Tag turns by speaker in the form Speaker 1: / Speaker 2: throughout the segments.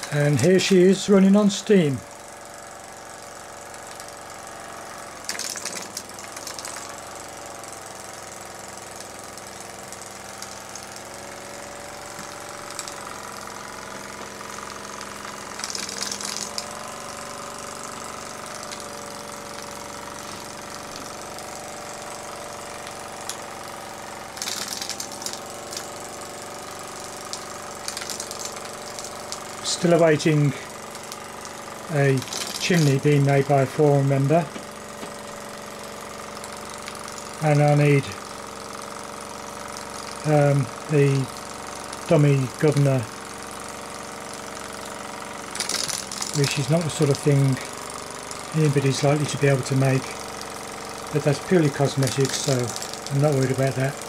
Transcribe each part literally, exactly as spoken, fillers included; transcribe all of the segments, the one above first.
Speaker 1: And here she is running on steam. Still awaiting a chimney being made by a forum member, and I need um, the dummy governor, which is not the sort of thing anybody's likely to be able to make, but that's purely cosmetic, so I'm not worried about that.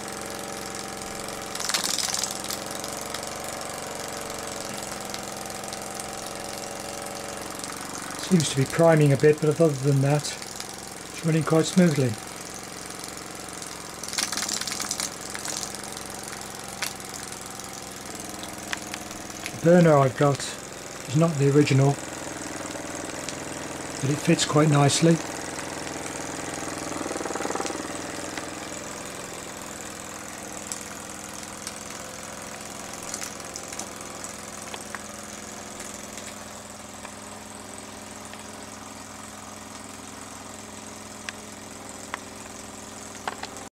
Speaker 1: Seems to be priming a bit, but other than that, it's running quite smoothly. The burner I've got is not the original, but it fits quite nicely.